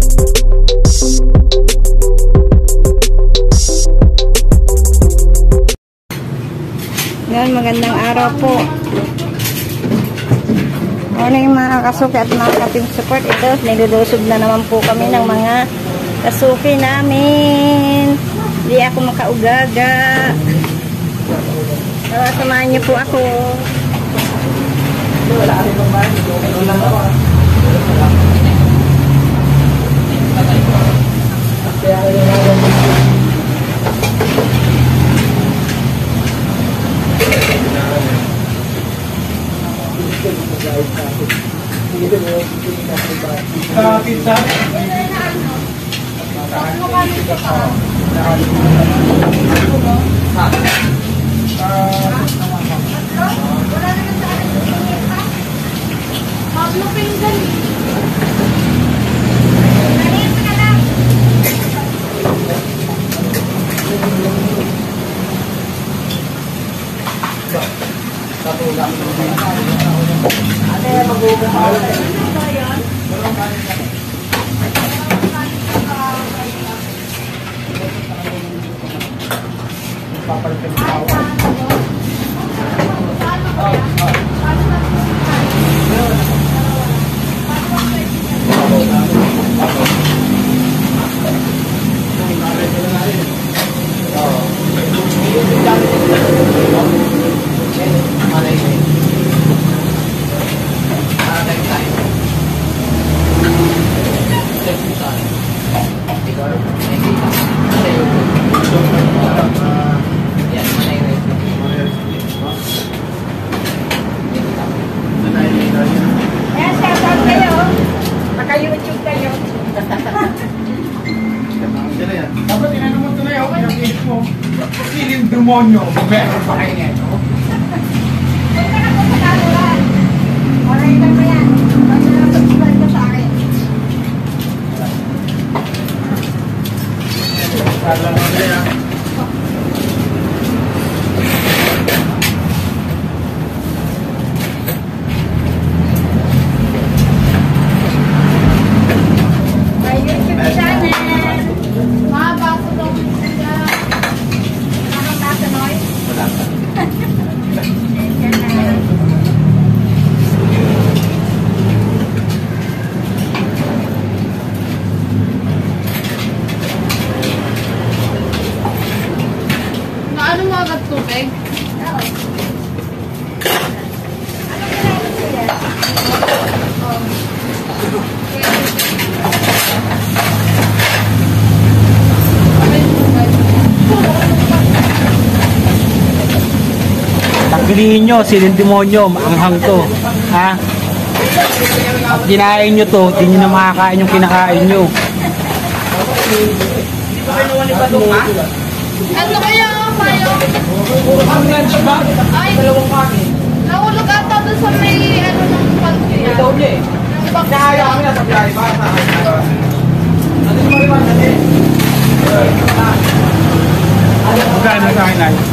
Yan, magandang araw po. Morning mga kasuki at mga ka-team support. Ito, nilulusog na naman po kami ng mga kasuki namin. Hindi ako makaugaga. Samahan niyo po ako. Pizza. Demonyo, meron pa kayo nito. Huwag ka na po sa kaluran. Oray lang ba yan? Huwag na pag-subscribe ka sa akin. My YouTube channel. Mabaso daw sila. Ano mga gatubig? Oo. Ano kailangan sila? Tanggalin nyo, silin demonyo, maanghang to. Ha? At kinain nyo to, hindi nyo na makakain yung kinakain nyo. Ano kaya kayo? Ang lunch ba? Ay, nahulog ata doon sa may ano ng pantry. Doble. Kaya kami na sa biyahe ba? Ano mo rin natin? Magkano sa akin ay?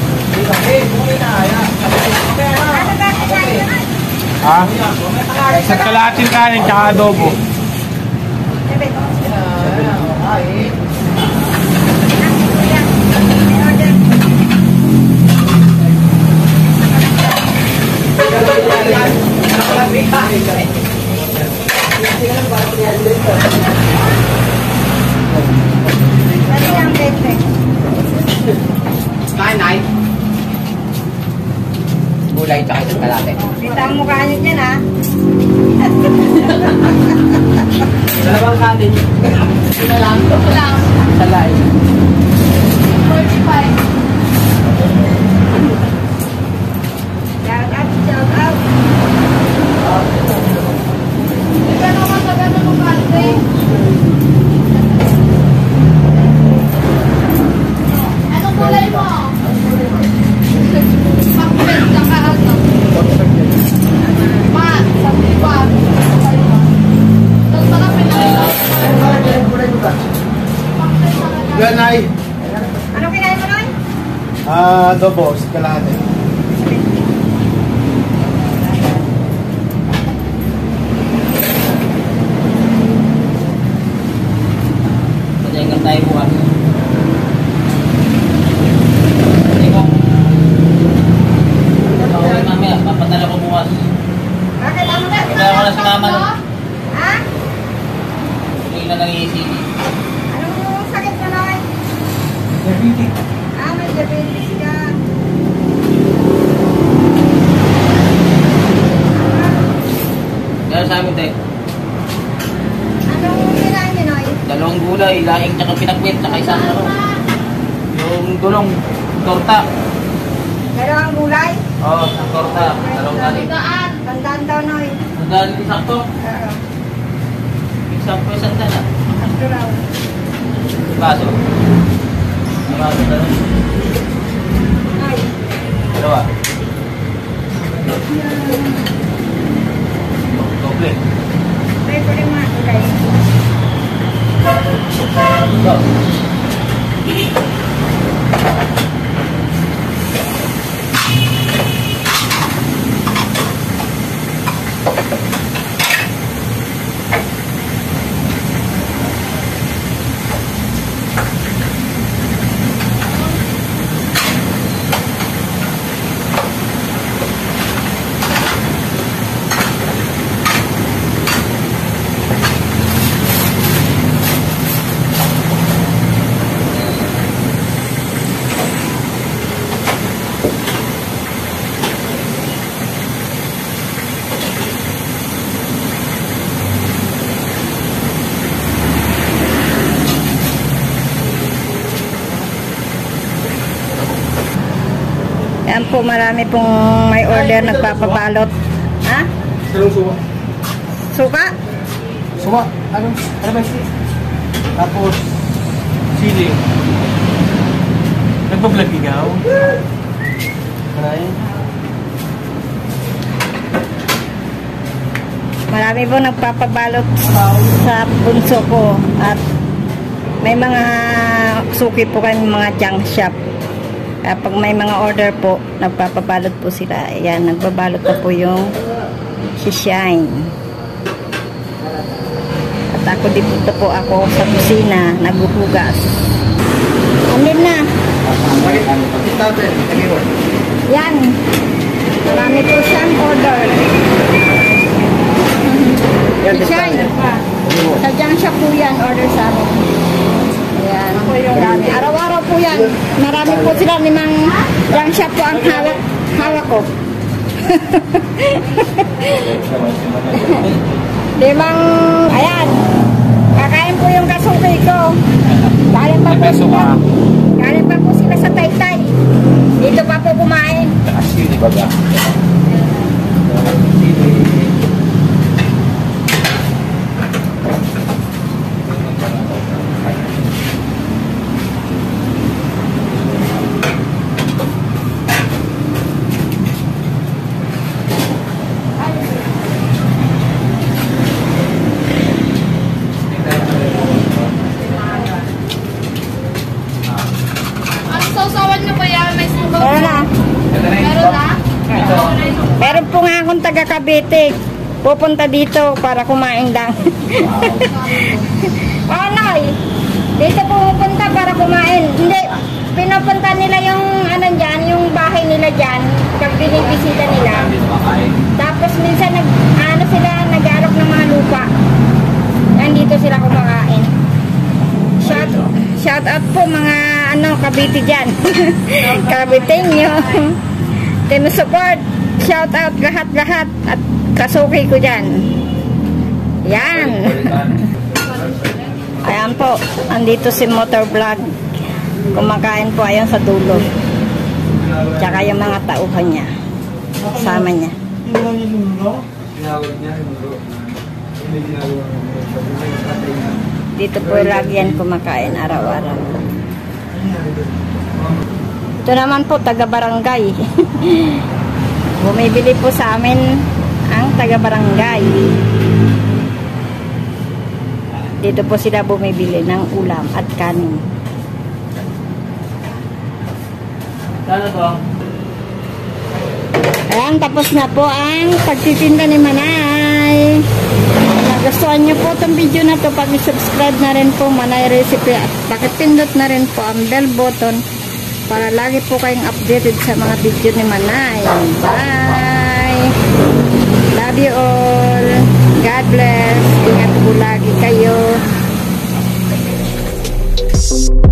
Ha? Sa kalahating kanin tsaka adobo. Nay. Gulay tsaka isang kalate. Kita ang mukha niyo dyan, ha? Dalawang kanin. Ito lang. Salay. 45. Shout out, shout out. Ito naman sa gano'n ng pantry. Anong kulay mo? Pakpet tsaka ano? Mat, sabi ba? Doon pala pinakita. Ganay. Ano kinain mo nun? Adobo, sa kalahati. Hanggang tayo bukas. Hindi ko. Okay, mamaya. Papadala ko bukas. Bakit ako na? Kaya ko na si mama. Ha? Hindi na nang-iisip. Anong sakit mo na? Diabetes. May diabetes ka. Kaya sa amin, te. Anong kinain niyo, Noy? 2 gulay, laing tsaka pinakwit, tsaka isang ano. Yung tulong, torta. Dalawang gulay? Oo, isang torta. 2 galing. Tandaan daw, Noy. Sandali, sakto. Oo. Isang sandala. Sakto raw. Baso. Baso na lang. Noy. Dalawa. Doble. Try ko rin mga gulay. Go. Yan po, marami pong may order nagpapabalot. Ha? Salong suwa. Suka? Suwa. Ano ba ito? Tapos, sili. Nagpa-vlog ikaw? Karayan? Marami po nagpapabalot sa bunso ko. At may mga suki po kayo, mga junk shop. Kapag may mga order po, nagpapabalot po sila. Ayan, nagbabalot na po yung si Shine. At ako dito po ako sa kusina, naghuhugas. Andin na. Yan. Marami po siyang order. Si Shine. Sa junk shop po yan, order sa amin. Ayan, marami. Araw-araw po yan. Marami po sila, 5 junk shop po ang hawak ko. 5, ayan. Kakain po yung kasuki ko. Galing pa po sila. Galing pa po sila sa Taytay. Dito pa po kumain. Sili ba ba? Ano sausawan niyo ba yan? May sugaw Meron na. Meron na? Meron po nga akong taga Cavite. Pupunta dito para kumain lang. Oh, Noy. Dito pupunta para kumain. Hindi, pinupunta nila yung ano dyan, yung bahay nila dyan. Pag binibisita nila. Tapos minsan nag-aalok ng mga lupa. Nandito sila kumakain. Shout out po mga Cavite dyan. Caviteño. Team support. Shout out lahat-lahat at kasuki ko dyan. Yan. Ayan po. Andito si Motor Vlog. Kumakain po ayan sa dulo. Tsaka yung mga tauhan niya. Kasama niya. Dito po lagi yan kumakain araw-araw. Ito naman po taga-barangay. Bumibili po sa amin ang taga-barangay. Dito po sila bumibili ng ulam at kanin. Ayan, tapos na po ang pagtitinda ni Manay. nagustuhan nyo po itong video na to, pag-subscribe na rin po Manay Recipe at pakipindot na rin po ang bell button para lagi po kayong updated sa mga video ni Manay. Bye! Love you all! God bless! Ingat po lagi kayo!